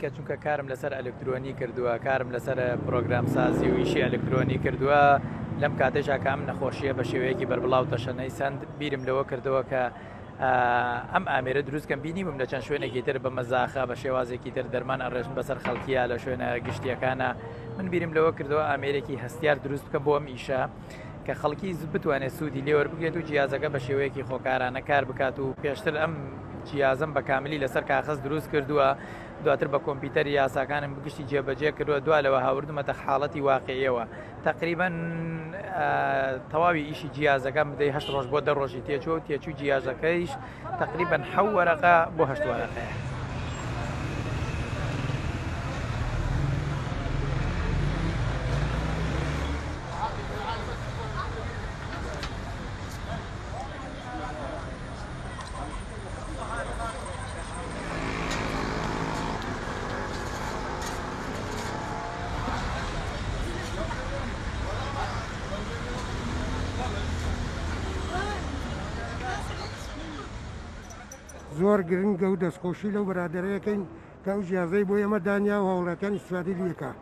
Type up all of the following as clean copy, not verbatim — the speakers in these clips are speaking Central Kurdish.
کە چونکە کارم لەسەر ئەلکترۆنی کردووە، کارم لەسەر پرۆگرام سازی و ئیشی ئەلکترۆنی کردووە، لەم کاتێشا کە ئەم نەخۆشیە بە شێوەیەکی بەربڵاو تەشەنەی سند بیرم لەوە کردەوە کە ئەم ئامێرە دروستکەم بینیمم لە چەند شوێنێکی تر بە مەزاخە بە شێوازێکی تر دەرمان ئەڕێژن بەسەر خەڵکیە لە شوێنە گشتیەکانە. من بیرم لەوە کردەوە ئامێرێکی هەستیار دروست بکەم بۆ ئەم ئیشە کە خەڵکی بتوانێت سوودی لێوە بگرێت و جیازەکە بە شێوەیەکی خۆکارانە کار بکات و پێشتر ئەم جیازم بە کاملی لەسەر کاغەز دروست کردووە، دواتر بە کۆمپیوتەر یاساکانم بگشتی جێبەجێ کردووە، دوا لەوە هاوردمەتە حاڵەتی واقعیەوە. تقریباً تەواوی ئیشی جیازەکەم بدەی 8 ڕۆژ بۆ 10 ڕۆژی تێچوە و تێچوو جیازەکەیش تقریباً 7 وەرەقە بۆ 8 وەرەقەیە. زۆر گرنگە و دەستخۆشی لەو بەرادەرەکەین کە ئەو جیازەی بۆ ئێمە دانیا و هەوڵەکان ئیسفادەی لێکە.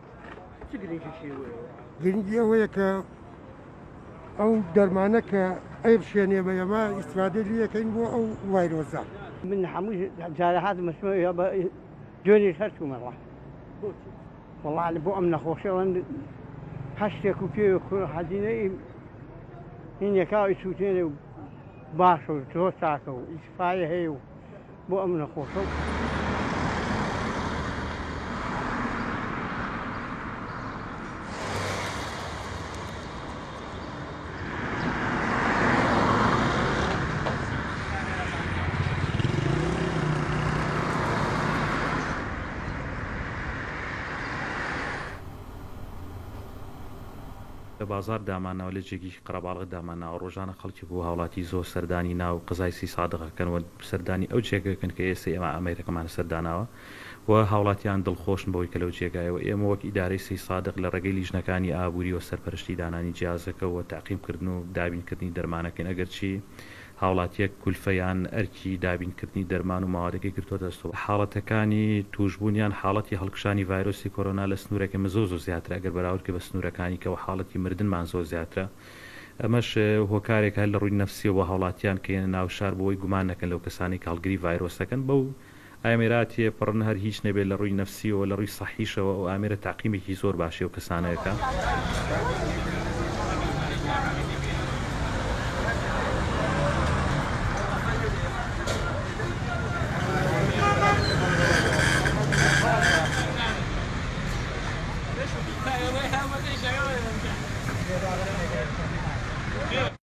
گرنگی ئەوەیە کە ئەو دەرمانە کە ئەیبشێنێ بە ئێمە ئیسفادەی لێکەین بۆ ئەو ڤایرۆسە. من هەموو جارەهات مەسمەوە بە جۆنی هەرچوومەڵە وەڵا بۆ ئەم نەخۆشیەوەن هەشتێک و پێ حەزینەی هینێکاوی سووتێنێ و باشە و تۆ چاکە و ئیسفایە هەیە و بۆ ئەم نەخۆشە و لە بازار دامانەوە لە جێگی قەرەباڵغ داماناوە ڕۆژانە خەڵکی بۆ هاوڵاتی زۆر سەردانی ناو قزای سی سادقەکەنەوە سەردانی ئەو جێگەکەن کە ئێستا ئێمە ئەمریکەمانە سەرداناوە و هاوڵاتیان دڵخۆشن بەوەی کە لەو جێگایەوە ئێمە وەک ئیدارەی سی سادق لە ڕێگەی لیژنەکانی ئابووری و سەرپەرشتی دانانی جیازەکە و تاقیمکردن و دابینکردنی دەرمانەکەن ئەگەرچی هاوڵاتیەک کولفەیان ئەرکی دابینکردنی دەرمان و ماوەدەکەی کردووە دەستەوە. حاڵەتەکانی توشبوونیان حاڵەتی هەڵکشانی ڤایرۆسی کۆرۆنا لە سنوورێکی زۆر زیاترە ئەگەر بەراورد بە سنوورەکانی کەەوە حاڵەتی مردنمان زۆر زیاترە. ئەمەش هۆکارێک هەر لە ڕووی نەفسیەوە هاوڵاتیان کە ناوشار بۆی گومان نەکەن لەو کەسانی کە هەڵگری ڤایرۆسەکەن بەو ئامێراتیە پڕن هەر هیچ نەبێت لە ڕووی نەفسیەوە لە ڕووی سەحیشەوە و ئامێرە تاقیمێکی زۆر باشی و کەسانەیەەکە.